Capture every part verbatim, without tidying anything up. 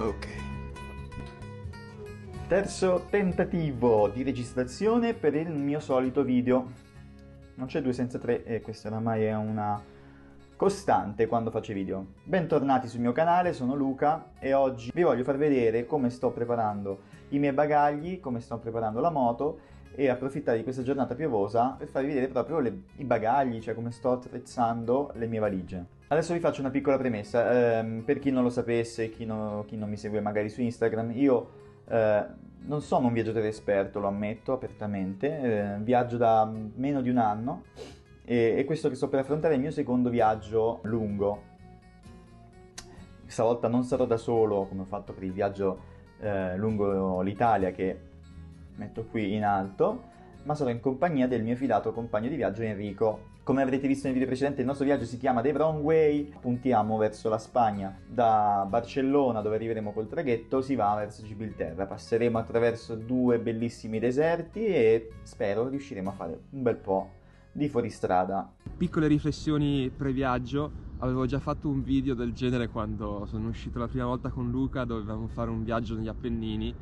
Ok. Terzo tentativo di registrazione per il mio solito video. Non c'è due senza tre e questa oramai è una costante quando faccio i video. Bentornati sul mio canale, sono Luca e oggi vi voglio far vedere come sto preparando i miei bagagli, come sto preparando la moto e approfittare di questa giornata piovosa per farvi vedere proprio le, i bagagli, cioè come sto attrezzando le mie valigie. Adesso vi faccio una piccola premessa, ehm, per chi non lo sapesse, chi, no, chi non mi segue magari su Instagram, io eh, non sono un viaggiatore esperto, lo ammetto apertamente, eh, viaggio da meno di un anno e, e questo che sto per affrontare è il mio secondo viaggio lungo. Stavolta non sarò da solo come ho fatto per il viaggio eh, lungo l'Italia che metto qui in alto, ma sarò in compagnia del mio fidato compagno di viaggio Enrico. Come avrete visto nel video precedente, il nostro viaggio si chiama The Wrong Way, puntiamo verso la Spagna. Da Barcellona, dove arriveremo col traghetto, si va verso Gibilterra. Passeremo attraverso due bellissimi deserti e spero riusciremo a fare un bel po' di fuoristrada. Piccole riflessioni pre-viaggio. Avevo già fatto un video del genere quando sono uscito la prima volta con Luca, dovevamo fare un viaggio negli Appennini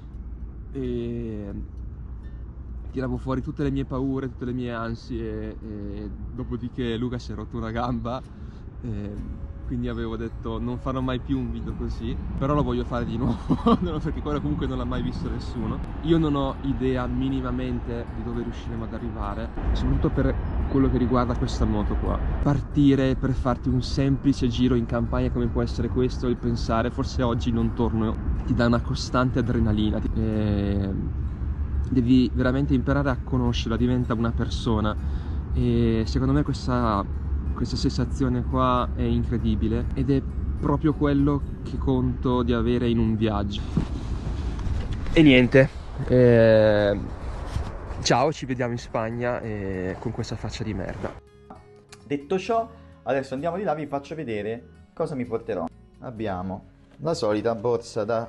e tiravo fuori tutte le mie paure, tutte le mie ansie e dopodiché Luca si è rotto una gamba e quindi avevo detto non farò mai più un video così, però lo voglio fare di nuovo perché quello comunque non l'ha mai visto nessuno. Io non ho idea minimamente di dove riusciremo ad arrivare, soprattutto per quello che riguarda questa moto qua. Partire per farti un semplice giro in campagna come può essere questo, il pensare forse oggi non torno, ti dà una costante adrenalina e devi veramente imparare a conoscerla, diventa una persona e secondo me questa, questa sensazione qua è incredibile ed è proprio quello che conto di avere in un viaggio. E niente, eh, ciao, ci vediamo in Spagna eh, con questa faccia di merda. Detto ciò, adesso andiamo di là, vi faccio vedere cosa mi porterò. Abbiamo la solita borsa da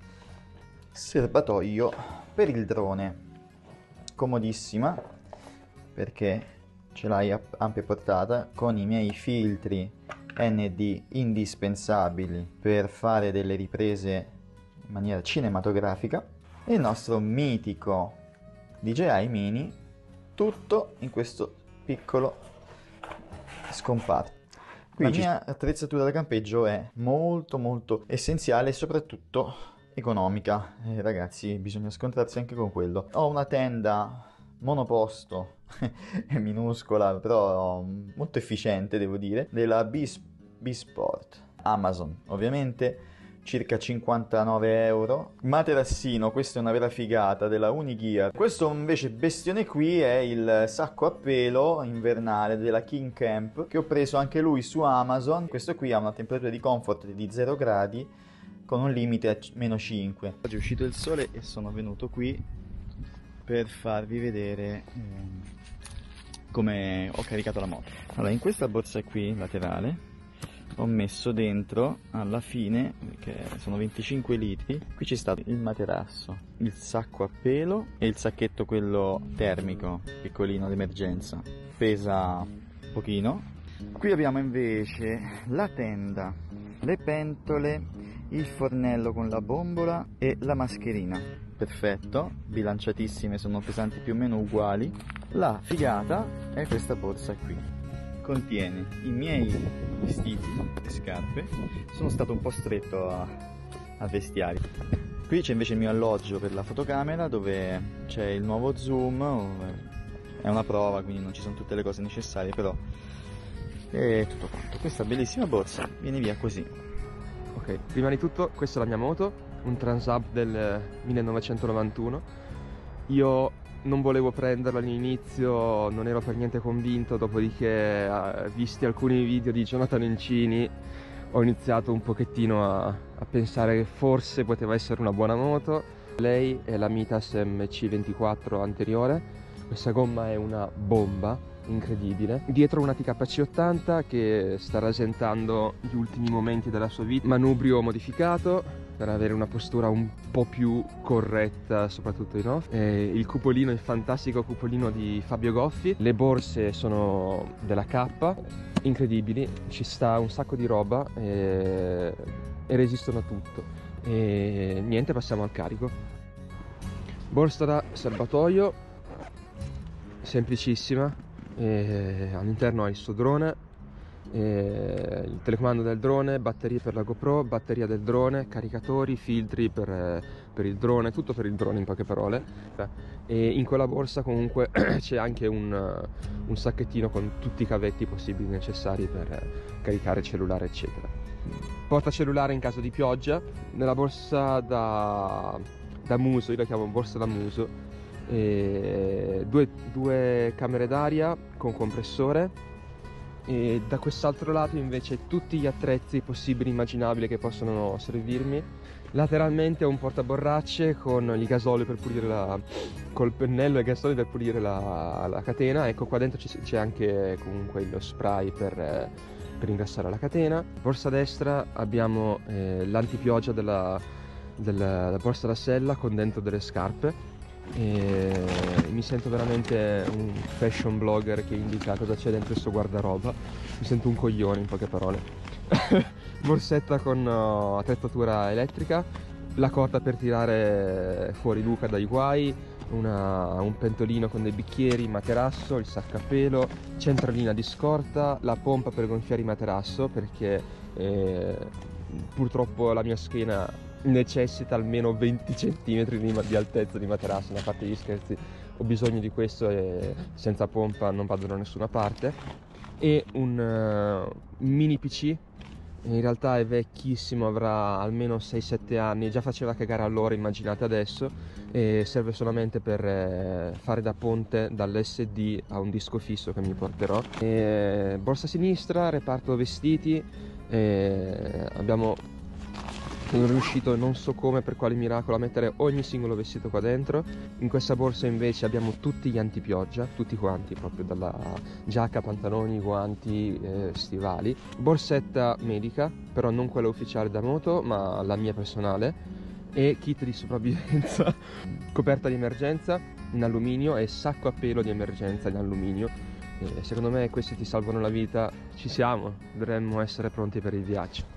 serbatoio per il drone, comodissima perché ce l'hai a ampia portata, con i miei filtri N D indispensabili per fare delle riprese in maniera cinematografica, e il nostro mitico D J I Mini, tutto in questo piccolo scomparto. Qui la mia attrezzatura da campeggio è molto molto essenziale e soprattutto economica, eh, ragazzi, bisogna scontrarsi anche con quello. Ho una tenda monoposto è minuscola però molto efficiente, devo dire, della B-Sport, Amazon ovviamente, circa cinquantanove euro. Materassino, questa è una vera figata, della Unigear. Questo invece bestione qui è il sacco a pelo invernale della King Camp, che ho preso anche lui su Amazon. Questo qui ha una temperatura di comfort di zero gradi con un limite a meno cinque. Oggi è uscito il sole e sono venuto qui per farvi vedere um, come ho caricato la moto. Allora, in questa borsa qui laterale ho messo dentro, alla fine, che sono venticinque litri, qui ci sta il materasso, il sacco a pelo e il sacchetto quello termico, piccolino d'emergenza, pesa pochino. Qui abbiamo invece la tenda, le pentole, il fornello con la bombola e la mascherina. Perfetto, bilanciatissime, sono pesanti più o meno uguali. La figata è questa borsa qui, contiene i miei vestiti e scarpe. Sono stato un po' stretto a, a vestiario. Qui c'è invece il mio alloggio per la fotocamera, dove c'è il nuovo zoom, è una prova quindi non ci sono tutte le cose necessarie, però è tutto quanto. Questa bellissima borsa viene via così. Ok, prima di tutto questa è la mia moto, un Transam del millenovecentonovantuno. Io non volevo prenderla all'inizio, non ero per niente convinto, dopodiché visti alcuni video di Jonathan Encini ho iniziato un pochettino a, a pensare che forse poteva essere una buona moto. Lei è la Mitas M C ventiquattro anteriore, questa gomma è una bomba incredibile. Dietro una T K C ottanta che sta rasentando gli ultimi momenti della sua vita, manubrio modificato per avere una postura un po' più corretta, soprattutto in off. E il cupolino, il fantastico cupolino di Fabio Goffi. Le borse sono della K, incredibili, ci sta un sacco di roba e, e resistono a tutto. e niente, passiamo al carico. Borsa da serbatoio semplicissima, all'interno ha il suo drone, e il telecomando del drone, batterie per la GoPro, batteria del drone, caricatori, filtri per, per il drone, tutto per il drone in poche parole. E in quella borsa comunque c'è anche un, un sacchettino con tutti i cavetti possibili necessari per caricare il cellulare eccetera. Porta cellulare in caso di pioggia. Nella borsa da, da muso, io la chiamo borsa da muso, e due, due camere d'aria con compressore, e da quest'altro lato invece tutti gli attrezzi possibili e immaginabili che possono servirmi. Lateralmente ho un portaborracce con il gasolio per pulire la, col pennello e il gasolio per pulire la, la catena. Ecco, qua dentro c'è anche comunque lo spray per, per ingrassare la catena. Borsa destra abbiamo eh, l'antipioggia della, della borsa da sella con dentro delle scarpe. E mi sento veramente un fashion blogger che indica cosa c'è dentro il suo guardaroba. Mi sento un coglione in poche parole. Borsetta con uh, attrezzatura elettrica, la corda per tirare fuori Luca dai guai, una, un pentolino con dei bicchieri, materasso, il sacco a pelo, centralina di scorta, la pompa per gonfiare il materasso perché eh, purtroppo la mia schiena necessita almeno venti centimetri di, di altezza di materasso. A parte gli scherzi, ho bisogno di questo e senza pompa non vado da nessuna parte. E un uh, mini P C, in realtà è vecchissimo, avrà almeno sei sette anni, già faceva cagare allora, immaginate adesso, e serve solamente per eh, fare da ponte dall'esse di a un disco fisso che mi porterò. E, borsa sinistra, reparto vestiti, e abbiamo sono riuscito non so come, per quale miracolo, a mettere ogni singolo vestito qua dentro. In questa borsa invece abbiamo tutti gli antipioggia, tutti quanti, proprio dalla giacca, pantaloni, guanti, eh, stivali. Borsetta medica, però non quella ufficiale da moto, ma la mia personale. E kit di sopravvivenza, coperta di emergenza in alluminio e sacco a pelo di emergenza in alluminio. E secondo me questi ti salvano la vita. Ci siamo, dovremmo essere pronti per il viaggio.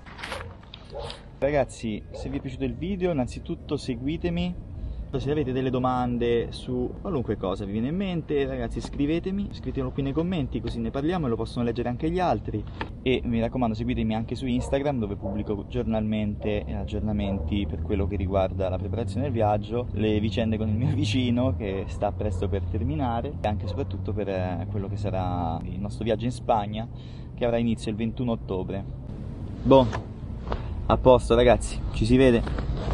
Ragazzi, se vi è piaciuto il video, innanzitutto seguitemi. Se avete delle domande su qualunque cosa vi viene in mente, ragazzi, scrivetemi, scrivetelo qui nei commenti, così ne parliamo e lo possono leggere anche gli altri. E mi raccomando, seguitemi anche su Instagram, dove pubblico giornalmente aggiornamenti per quello che riguarda la preparazione del viaggio, le vicende con il mio vicino che sta presto per terminare, e anche e soprattutto per quello che sarà il nostro viaggio in Spagna, che avrà inizio il ventuno ottobre. Boh, a posto ragazzi, ci si vede.